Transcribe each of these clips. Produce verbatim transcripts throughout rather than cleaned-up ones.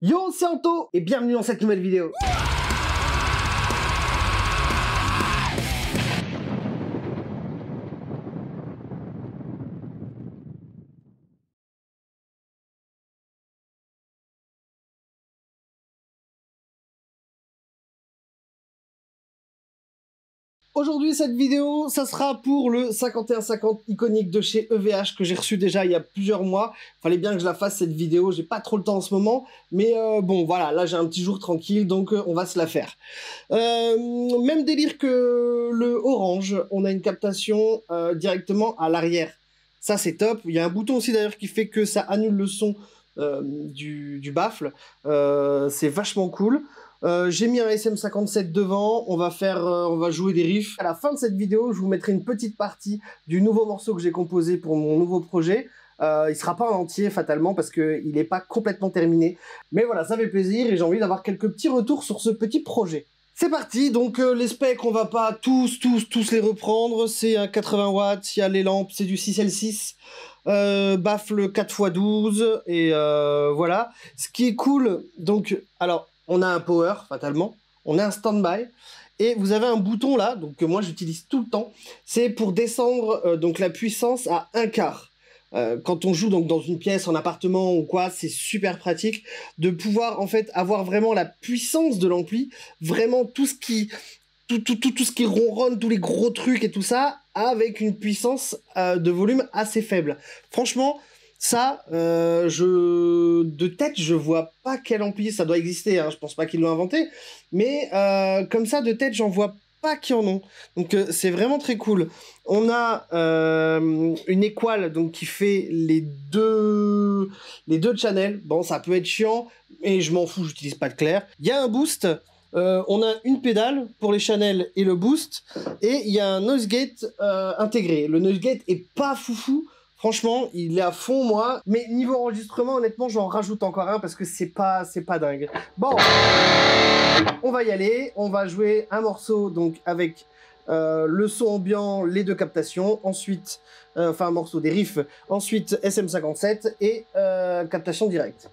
Yo, c'est Anto et bienvenue dans cette nouvelle vidéo. Aujourd'hui, cette vidéo, ça sera pour le cinquante et un cinquante iconique de chez E V H que j'ai reçu déjà il y a plusieurs mois. Fallait bien que je la fasse cette vidéo, j'ai pas trop le temps en ce moment, mais euh, bon voilà, là j'ai un petit jour tranquille, donc euh, on va se la faire. Euh, même délire que le orange, on a une captation euh, directement à l'arrière. Ça c'est top. Il y a un bouton aussi d'ailleurs qui fait que ça annule le son euh, du, du baffle. Euh, c'est vachement cool. Euh, j'ai mis un S M cinquante-sept devant, on va faire, euh, on va jouer des riffs. À la fin de cette vidéo, je vous mettrai une petite partie du nouveau morceau que j'ai composé pour mon nouveau projet. Euh, il sera pas en entier fatalement parce qu'il n'est pas complètement terminé. Mais voilà, ça fait plaisir et j'ai envie d'avoir quelques petits retours sur ce petit projet. C'est parti, donc euh, les specs, on va pas tous, tous, tous les reprendre. C'est un quatre-vingts watts, il y a les lampes, c'est du six L six. Euh, baffle quatre fois douze et euh, voilà. Ce qui est cool, donc, alors... on a un power, fatalement, on a un stand-by, et vous avez un bouton là, donc que moi j'utilise tout le temps, c'est pour descendre euh, donc la puissance à un quart. Euh, quand on joue donc dans une pièce, en appartement ou quoi, c'est super pratique de pouvoir en fait avoir vraiment la puissance de l'ampli, vraiment tout ce qui... Tout, tout, tout, tout ce qui ronronne, tous les gros trucs et tout ça, avec une puissance euh, de volume assez faible. Franchement, ça, euh, je de tête, je vois pas quel ampli ça doit exister, hein, je pense pas qu'ils l'ont inventé, mais euh, comme ça, de tête, j'en vois pas qui en ont. Donc euh, c'est vraiment très cool. On a euh, une équale donc qui fait les deux les deux channels. Bon, ça peut être chiant, mais je m'en fous, j'utilise pas de clair. Il y a un boost. Euh, on a une pédale pour les channels et le boost, et il y a un noise gate euh, intégré. Le noise gate est pas foufou, franchement, il est à fond moi, mais niveau enregistrement, honnêtement, j'en rajoute encore un parce que c'est pas, c'est pas dingue. Bon, on va y aller, on va jouer un morceau donc avec euh, le son ambiant, les deux captations, ensuite, euh, enfin un morceau des riffs, ensuite S M cinquante-sept et euh, captation directe.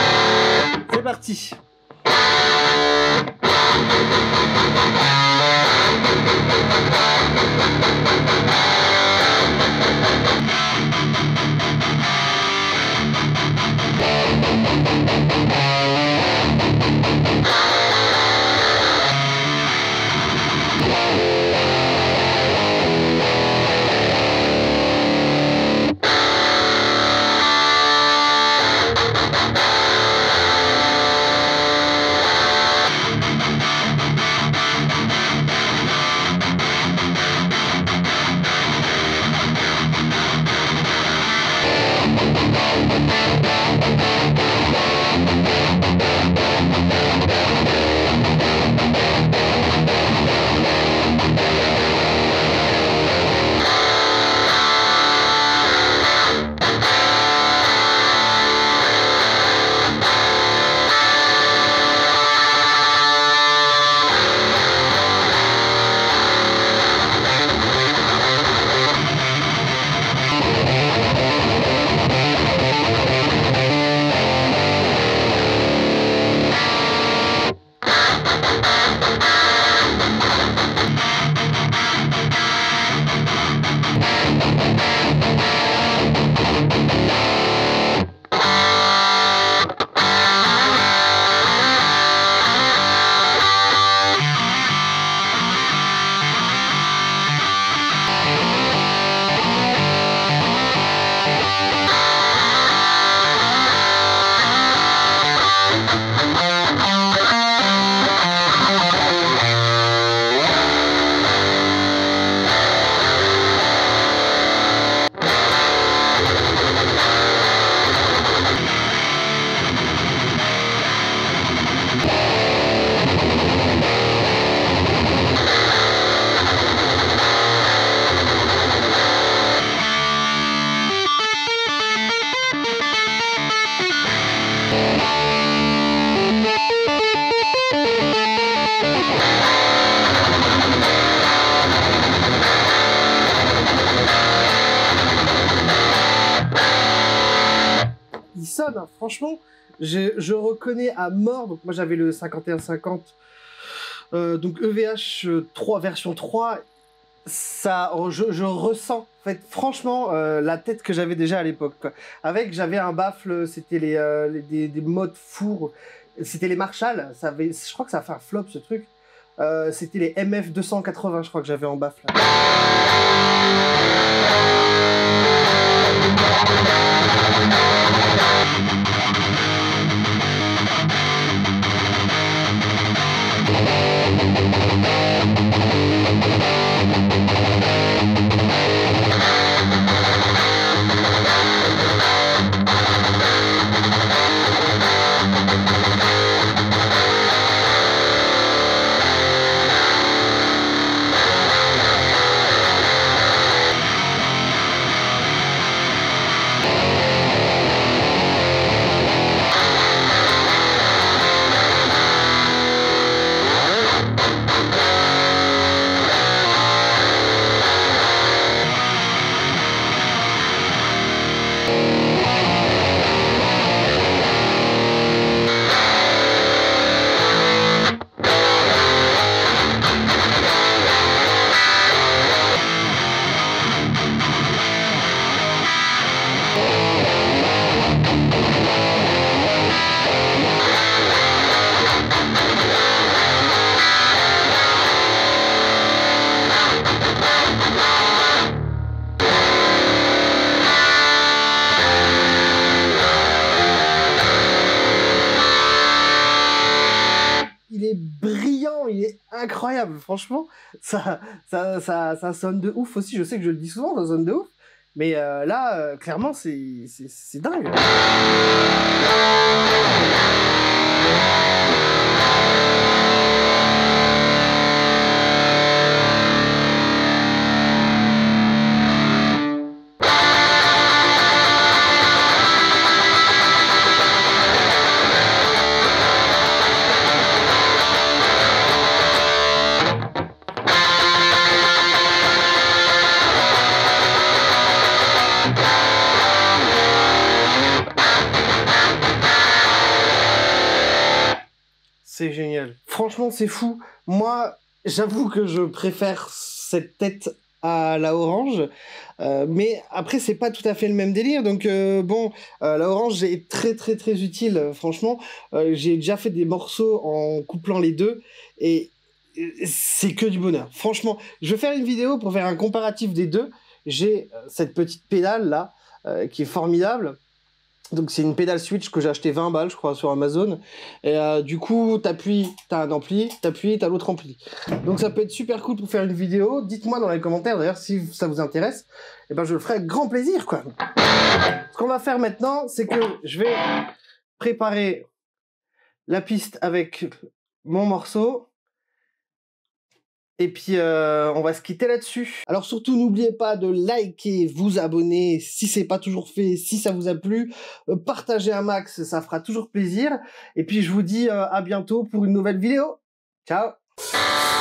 C'est parti. sonne, hein. Franchement, je, je reconnais à mort. Donc moi j'avais le cinquante et un cinquante, euh, donc E V H trois version trois. Ça, je, je ressens, en fait, franchement, euh, la tête que j'avais déjà à l'époque, quoi. Avec, j'avais un baffle, c'était les, euh, les- des, des modes four, c'était les Marshall, ça avait, je crois que ça a fait un flop, ce truc. Euh, c'était les M F deux cent quatre-vingts, je crois que j'avais en baffle. Il est brillant, il est incroyable, franchement, ça, ça, ça, ça sonne de ouf aussi, je sais que je le dis souvent, ça sonne de ouf, mais euh, là, euh, clairement, c'est c'est- c'est dingue. C'est génial. Franchement, c'est fou. Moi, j'avoue que je préfère cette tête à la orange. Euh, mais après, c'est pas tout à fait le même délire. Donc, euh, bon, euh, la orange est très, très, très utile. euh, Franchement, Euh, j'ai déjà fait des morceaux en couplant les deux. Et euh, c'est que du bonheur. Franchement, je vais faire une vidéo pour faire un comparatif des deux. J'ai euh, cette petite pédale là, euh, qui est formidable. Donc c'est une pédale switch que j'ai acheté vingt balles, je crois, sur Amazon. Et euh, du coup, t'appuies, t'as un ampli, t'appuies, t'as l'autre ampli. Donc ça peut être super cool pour faire une vidéo. Dites-moi dans les commentaires, d'ailleurs, si ça vous intéresse. Et ben je le ferai avec grand plaisir, quoi. Ce qu'on va faire maintenant, c'est que je vais préparer la piste avec mon morceau. Et puis, euh, on va se quitter là-dessus. Alors surtout, n'oubliez pas de liker, vous abonner si c'est pas toujours fait, si ça vous a plu. Euh, partagez un max, ça fera toujours plaisir. Et puis, je vous dis euh, à bientôt pour une nouvelle vidéo. Ciao!